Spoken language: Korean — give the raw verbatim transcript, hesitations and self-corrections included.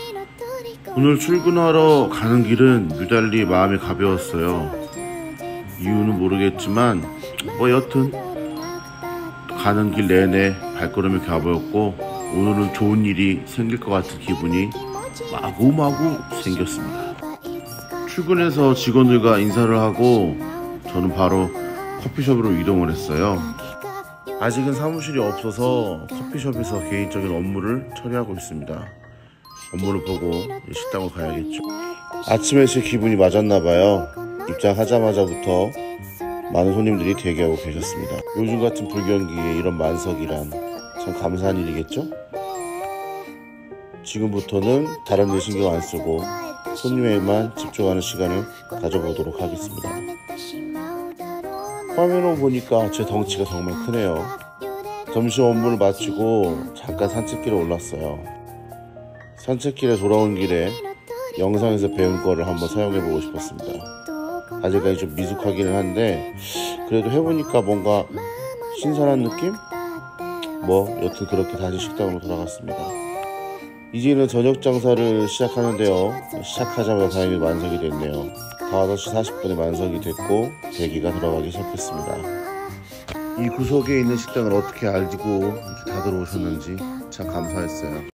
오늘 출근하러 가는 길은 유달리 마음이 가벼웠어요. 이유는 모르겠지만 뭐 여튼 가는 길 내내 발걸음이 가벼웠고 오늘은 좋은 일이 생길 것 같은 기분이 마구마구 생겼습니다. 출근해서 직원들과 인사를 하고 저는 바로 커피숍으로 이동을 했어요. 아직은 사무실이 없어서 커피숍에서 개인적인 업무를 처리하고 있습니다. 업무를 보고 식당으로 가야겠죠. 아침에 제 기분이 맞았나봐요. 입장하자마자부터 많은 손님들이 대기하고 계셨습니다. 요즘 같은 불경기에 이런 만석이란 참 감사한 일이겠죠? 지금부터는 다른 데 신경 안 쓰고 손님에게만 집중하는 시간을 가져보도록 하겠습니다. 화면으로 보니까 제 덩치가 정말 크네요. 점심 업무를 마치고 잠깐 산책길에 올랐어요. 산책길에 돌아온 길에 영상에서 배운 거를 한번 사용해보고 싶었습니다. 아직까지 좀 미숙하기는 한데 그래도 해보니까 뭔가 신선한 느낌? 뭐 여튼 그렇게 다시 식당으로 돌아갔습니다. 이제는 저녁 장사를 시작하는데요. 시작하자마자 다행히 만석이 됐네요. 다섯 시 사십 분에 만석이 됐고 대기가 들어가기 시작했습니다. 이 구석에 있는 식당을 어떻게 알고 이렇게 다 들어오셨는지 참 감사했어요.